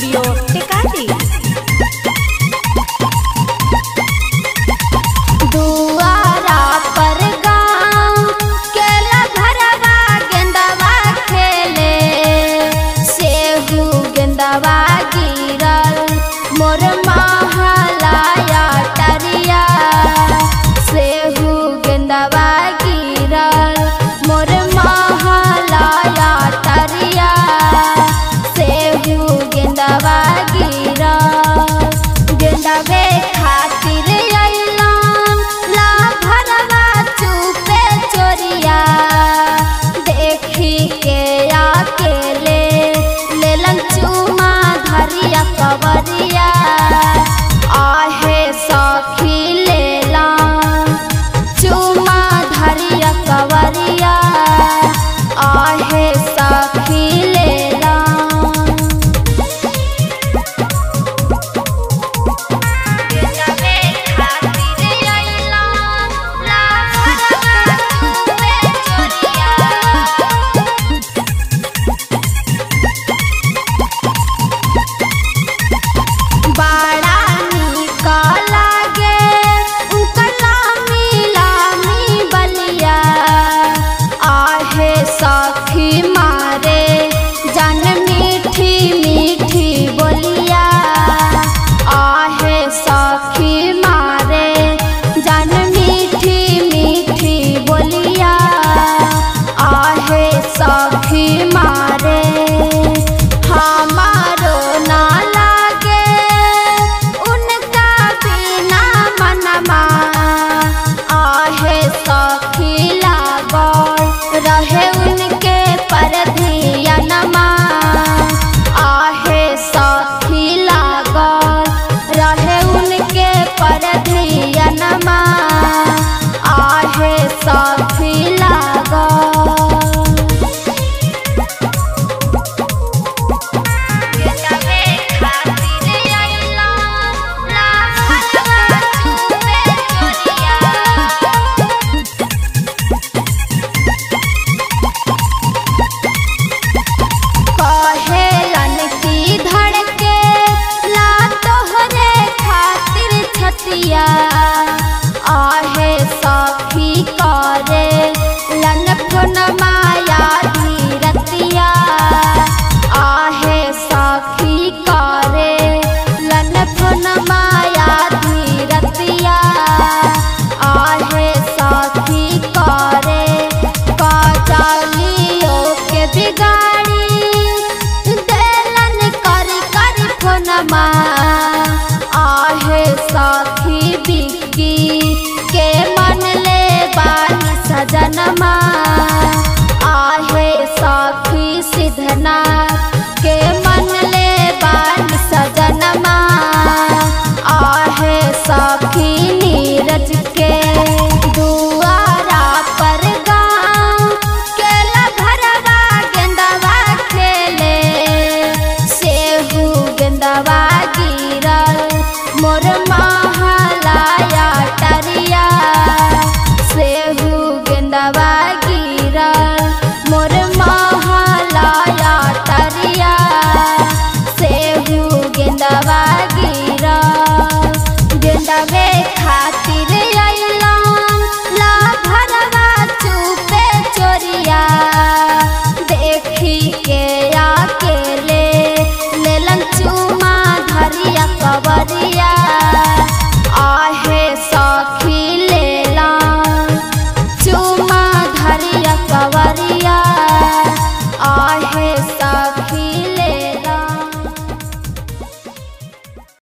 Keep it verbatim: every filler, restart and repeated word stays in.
Studio टिकाटी। दुआरा पर गाँव के लभरवा गेंदवा खेले, सेहू गेंदवा गिरल मोर महलाया टरिया, सेहू गेंदवा गिरल मोर महलाया टरिया, सेहू गेंदवा गिरल। गेंदवे खातिर अइलन लभरवा चुपे चोरिया, देखी के अकेले लेलन चुमा धरिया कवरिया, आहे सखी लेलन चुमा धरिया कवरिया, आहे सखी लेलन। गेंदवे खातिर अइलन लभरवा चुपे चोरिया, बड़ा निक लागे उनकर लामी लामी बलिया, आहे सखी मारे जन मीठी मीठी बोलिया, आहे सखी मारे जन मीठी मीठी बोलिया, आहे सखी मारे। हमारो ना लागे उनका बिना मनमा, आहे सखी लागल रहे उनके पर धियनमा, आहे सखी लागल रहे उनके पर धियनमा, आहे सखी लागल। गेंदवे खातिर अइलन लभरवा चुपे चोरिया, कहेलन की धड़के ला तोहरे खातिर छतिया, आहे सखी करे लन फोन माया धीरतिया, आहे सखी करे लन फोन माया धीरतिया, आहे सखी करे काजलियो के बिगाड़ी देलन कर कर फोनमा, आहे सखी बिक्की के मन ले बानी सजनमा, आहे सखी सिधना